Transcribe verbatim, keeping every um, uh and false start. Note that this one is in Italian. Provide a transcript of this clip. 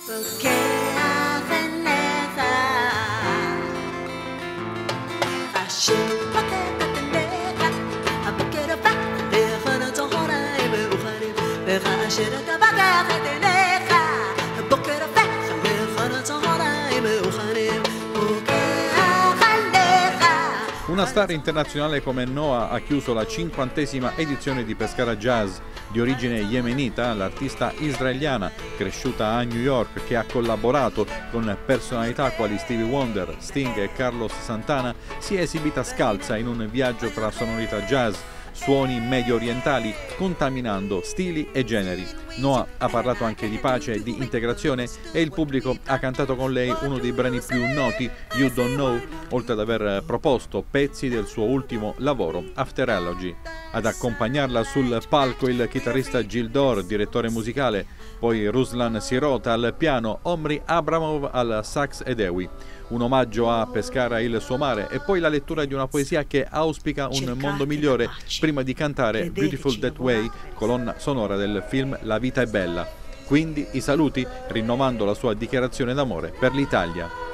Una star internazionale come Noah ha chiuso la cinquantesima edizione di Pescara Jazz. Di origine yemenita, l'artista israeliana, cresciuta a New York, che ha collaborato con personalità quali Stevie Wonder, Sting e Carlos Santana, si è esibita scalza in un viaggio tra sonorità jazz, suoni medio orientali, contaminando stili e generi. Noah ha parlato anche di pace e di integrazione e il pubblico ha cantato con lei uno dei brani più noti, You Don't Know, oltre ad aver proposto pezzi del suo ultimo lavoro, After Elegy. Ad accompagnarla sul palco il chitarrista Gildor, direttore musicale, poi Ruslan Sirota al piano, Omri Abramov al sax ed ewi. Un omaggio a Pescara il suo mare e poi la lettura di una poesia che auspica un mondo migliore prima di cantare Beautiful That Way, colonna sonora del film La vita è bella. Quindi i saluti, rinnovando la sua dichiarazione d'amore per l'Italia.